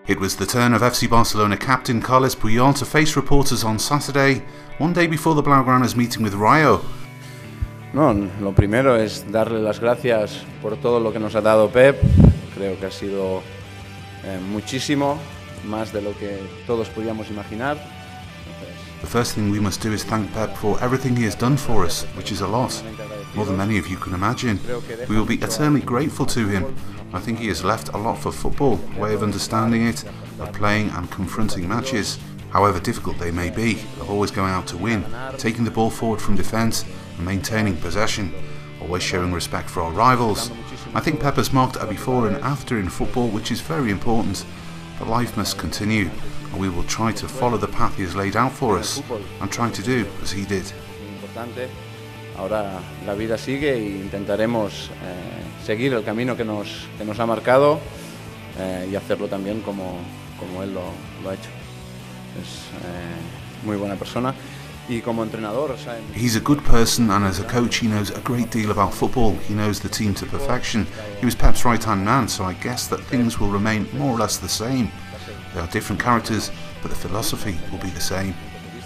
It was the turn of FC Barcelona captain Carles Puyol to face reporters on Saturday, one day before the Blaugrana's meeting with Rayo. No, lo primero es darle las gracias por todo lo que nos ha dado Pep. Creo que ha sido muchísimo, más de lo que todos podíamos imaginar. The first thing we must do is thank Pep for everything he has done for us, which is a lot, more than many of you can imagine. We will be eternally grateful to him. I think he has left a lot for football, a way of understanding it, of playing and confronting matches, however difficult they may be, of always going out to win, taking the ball forward from defence and maintaining possession, always showing respect for our rivals. I think Pep has marked a before and after in football, which is very important, but life must continue, and we will try to follow the path he has laid out for us, and try to do as he did. Ahora la vida sigue e intentaremos seguir el camino que nos ha marcado y hacerlo también como él lo ha hecho. Es muy buena persona y como entrenador. He's a good person, and as a coach he knows a great deal about football. He knows the team to perfection. He was Pep's right-hand man, so I guess that things will remain more or less the same. They are different characters, but the philosophy will be the same.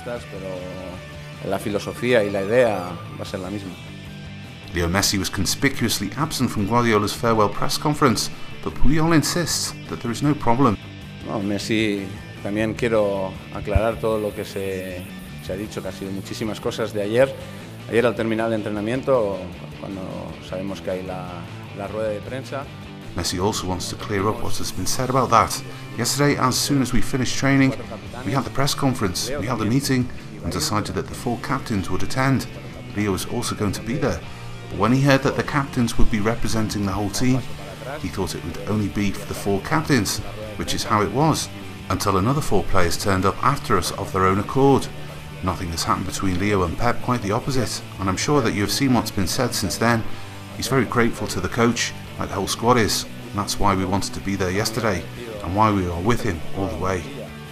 La filosofía y la idea va a ser la misma. Leo Messi was conspicuously absent from Guardiola's farewell press conference, but Puyol insists that there is no problem. No, Messi, también quiero aclarar todo lo que se ha dicho, que ha sido muchísimas cosas de ayer. Ayer al terminar el entrenamiento, cuando sabemos que hay la rueda de prensa. Messi also wants to clear up what has been said about that. Yesterday, as soon as we finished training, we had the press conference, we had a meeting, and decided that the 4 captains would attend. Leo was also going to be there, but when he heard that the captains would be representing the whole team, he thought it would only be for the 4 captains, which is how it was, until another 4 players turned up after us of their own accord. Nothing has happened between Leo and Pep, quite the opposite, and I'm sure that you have seen what's been said since then. He's very grateful to the coach, like the whole squad is, and that's why we wanted to be there yesterday, and why we are with him all the way.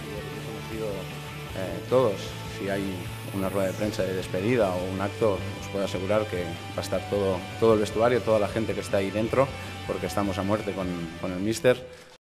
Si hay una rueda de prensa de despedida o un acto, os puedo asegurar que va a estar todo el vestuario, toda la gente que está ahí dentro, porque estamos a muerte con el míster.